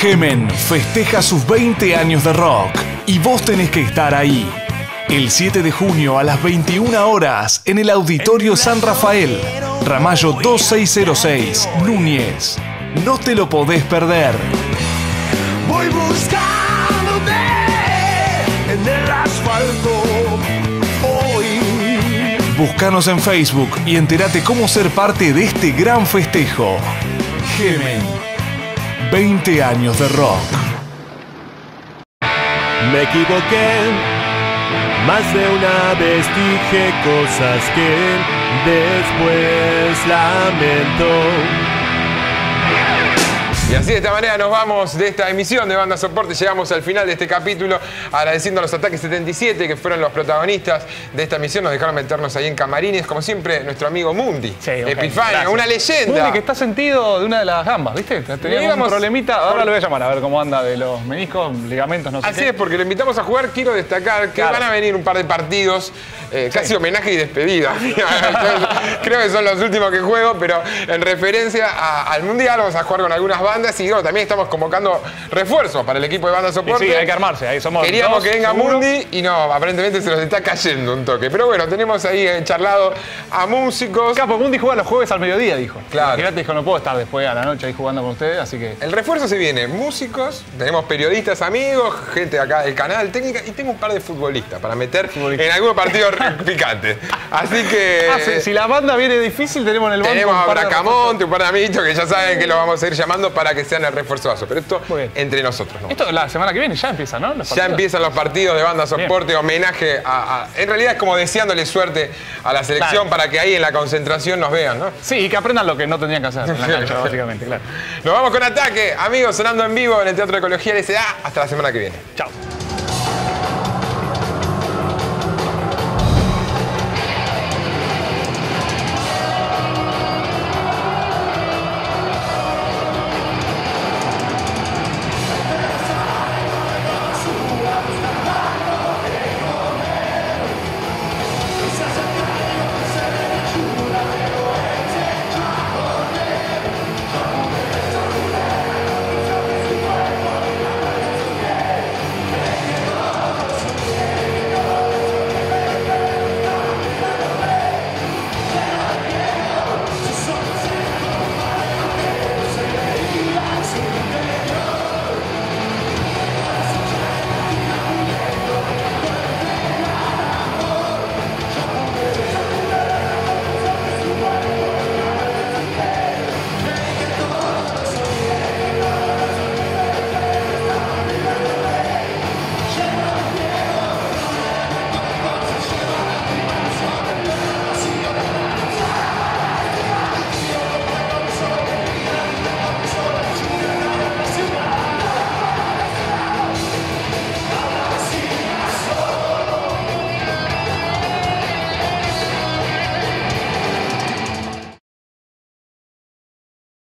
Gemen festeja sus 20 años de rock y vos tenés que estar ahí. El 7 de junio a las 21 horas en el Auditorio San Rafael, Ramallo 2606, Núñez. No te lo podés perder. Voy buscándote en el asfalto hoy. Búscanos en Facebook y entérate cómo ser parte de este gran festejo. Gemen, 20 años de rock. Me equivoqué, más de una vez dije cosas que después lamento. Y así de esta manera nos vamos de esta emisión de Banda Soporte. Llegamos al final de este capítulo agradeciendo a los Ataques 77 que fueron los protagonistas de esta emisión. Nos dejaron meternos ahí en camarines. Como siempre, nuestro amigo Mundi. Sí, Epifanio, una leyenda. Mundi que está sentido de una de las gambas, ¿viste? Teníamos un problemita. Ahora lo voy a llamar a ver cómo anda de los meniscos, ligamentos, no sé Así qué. es, porque lo invitamos a jugar. Quiero destacar que van a venir un par de partidos, casi homenaje y despedida. Creo que son los últimos que juego, pero en referencia al Mundial vamos a jugar con algunas bandas y también estamos convocando refuerzos para el equipo de Banda Soporte. Sí, hay que armarse, ahí somos. Queríamos dos, que venga seguro. Mundi y no, aparentemente se nos está cayendo un toque. Pero bueno, tenemos ahí charlado a músicos. Capo, Mundi juega los jueves al mediodía, dijo. Claro. Imagínate, dijo, no puedo estar después a la noche ahí jugando con ustedes, así que... El refuerzo se viene, músicos, tenemos periodistas amigos, gente acá del canal, técnica, y tengo un par de futbolistas para meter en algunos partidos picantes. Así que... si la banda viene difícil, tenemos en el banco tenemos un a par de Bracamonte, un par de amiguitos que ya saben que lo vamos a ir llamando para que sean el refuerzo. Pero esto entre nosotros, ¿no? Esto la semana que viene ya empieza, ¿no? Ya empiezan los partidos de Banda Soporte, homenaje en realidad es como deseándole suerte a la selección para que ahí en la concentración nos vean, ¿no? Sí, y que aprendan lo que no tendrían que hacer en la cancha, básicamente, claro. Nos vamos con Ataque, amigos, sonando en vivo en el Teatro de Ecología LSA. Hasta la semana que viene. Chao.